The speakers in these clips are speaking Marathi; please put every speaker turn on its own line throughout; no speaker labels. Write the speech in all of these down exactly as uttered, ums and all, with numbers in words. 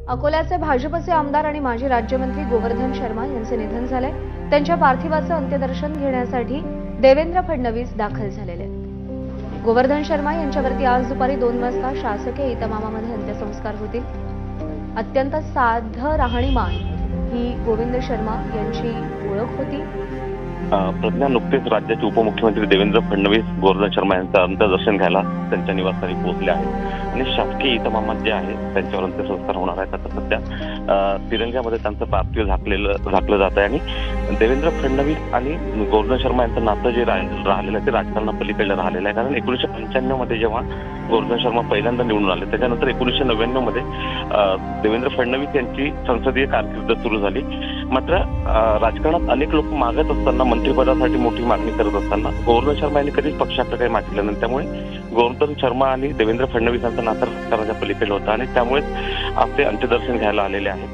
अकोल्याचे भाजपचे आमदार आणि माजी राज्यमंत्री गोवर्धन शर्मा यांचे निधन झाले। त्यांच्या पार्थिवाचं अंत्यदर्शन घेण्यासाठी देवेंद्र फडणवीस दाखल झालेले आहेत। गोवर्धन शर्मा यांच्यावरती आज दुपारी दोन वाजता शासकीय इतमामामध्ये अंत्यसंस्कार होतील। अत्यंत साधं राहणीमान ही गोविंद शर्मा यांची ओळख होती।
प्रज्ञा नुकतेच राज्याचे उपमुख्यमंत्री देवेंद्र फडणवीस गोवर्धन शर्मा यांचं अंत्यदर्शन घ्यायला त्यांच्या निवासस्थानी पोहोचले आहेत आणि शासकीय इतमामात जे आहे त्यांच्यावर अंत्यसंस्कार होणार आहेत। आता सध्या तिरंग्यामध्ये त्यांचं पार्थिव झाकलेलं झाकलं जात आहे आणि देवेंद्र फडणवीस आणि गोवर्धन शर्मा यांचं नातं जे राहिलेलं आहे ते राजकारणापलीकडे राहिलेलं आहे। कारण एकोणीसशे पंच्याण्णव मध्ये जेव्हा गोवर्धन शर्मा पहिल्यांदा निवडून आले त्याच्यानंतर एकोणीसशे नव्याण्णव मध्ये देवेंद्र फडणवीस यांची संसदीय कारकीर्द सुरू झाली। मात्र राजकारणात अनेक लोक मागत असताना मंत्रिपदासाठी मोठी मागणी करत असताना गोवर्धन शर्मा यांनी कधीच पक्षाकडे काही मागितलं नाही। त्यामुळे गोवर्धन शर्मा आणि देवेंद्र फडणवीस यांचं नातं राजकारणाच्या पलीकडे होतं आणि त्यामुळेच आज ते अंत्यदर्शन घ्यायला आलेले आहेत।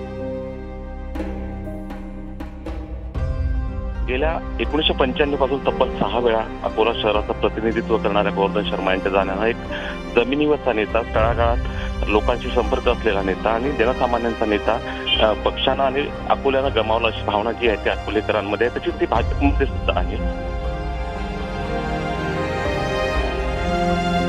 गेल्या एकोणीसशे पंच्याण्णव पासून तब्बल सहा वेळा अकोला शहराचं प्रतिनिधित्व करणाऱ्या गोवर्धन शर्मा यांच्या जाण्यानं एक जमिनीवरचा नेता, तळागाळात लोकांशी संपर्क असलेला नेता आणि जनसामान्यांचा नेता पक्षानं आणि अकोल्यानं गमावला अशी भावना जी आहे ती अकोलेकरांमध्ये आहे, तशीच ती भाजपमध्ये सुद्धा आहे।